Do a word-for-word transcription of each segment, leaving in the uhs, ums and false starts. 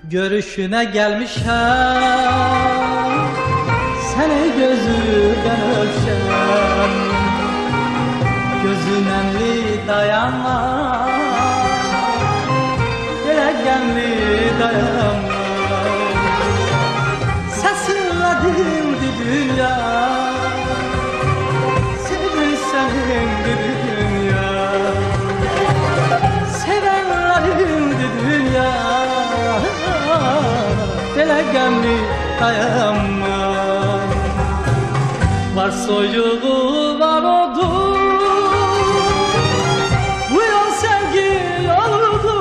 Görüşüne gelmişem, seni gözüden öpsem, gözün emri dayanmaz, geregenli dayanmaz. Sesinle dindi dünya, sevin senindi dünya, sevenlerindi dünya, geregenli dayanmaz. Var soyuğu var odu, bu yol sevgi yoludur.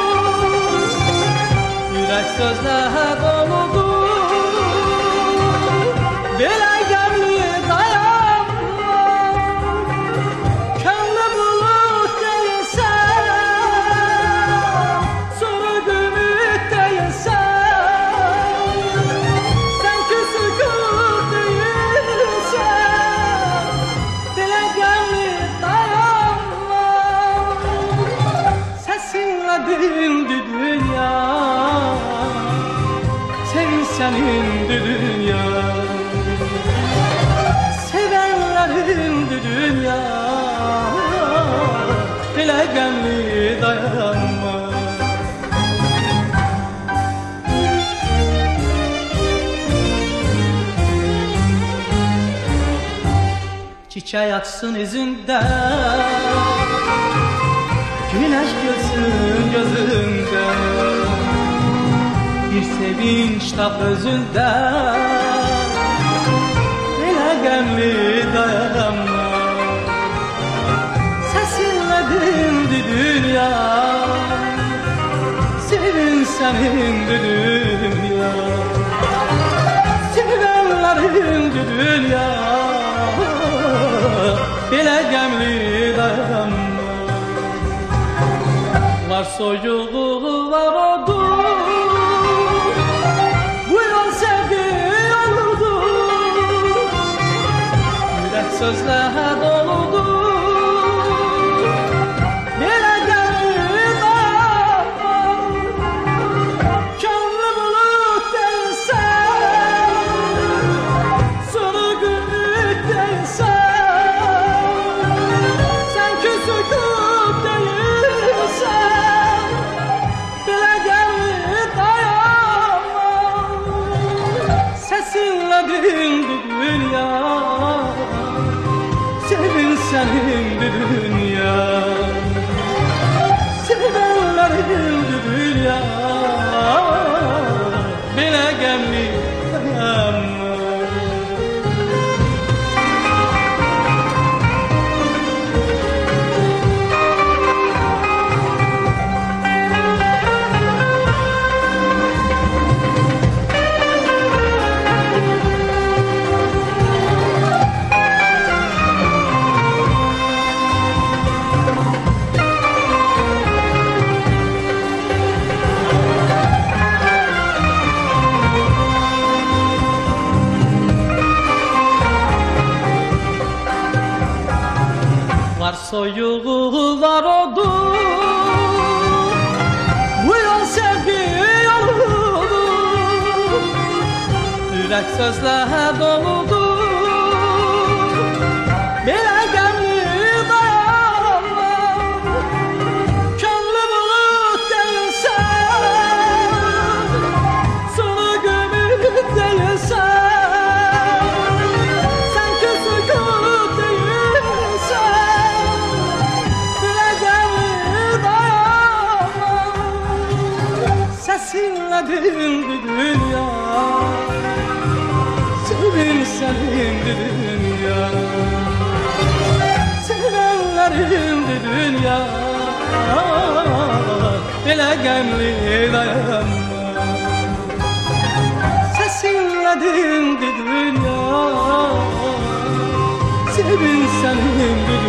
Yürek sözler doludur, böyle gemli dayanmaz. Kanlı bulut değilsen, soru gümük değilsen, sen küsü kul değilsen, böyle gemli dayanmaz. Sesinle dindi dünya, sevin senindi dünya, sevenlerindi dünya, hele gemli dayanmaz. Çiçeği açsın yüzünde, güneş gülsün gözünde, bir sevinç tap özünde, hele gemli dayanmaz. Sesinle dindi dünya, sevin senindi dünya, sevenlerindi dünya, hele gemli dayanmaz. Var soyuğu var odu, bu yol sevgi yoludur. Yürek sözler doludur, böyle gemli dayanmaz. Kanlı bulut değilsen, sonu gümük değilsen, sen küsü kul değilsen, böyle gemli dayanmaz. Sesinle dindi dünya, sevin senindi dünya, sevenlerindi dünya, böyle gemli dayanmaz. Var soyuğu var odu, bu yol sevgi yoludur. Yürek sözler doludur, böyle gemli dayanmaz. Kanlı bulut değilsen, sonu gümük değilsen, sen küsü kul değilsen, sesinle dindi dünya, sevin senindi dünya, sevenlerindi dünya, böyle gemli dayanmaz. Sesinle dindi dünya, sevin senindi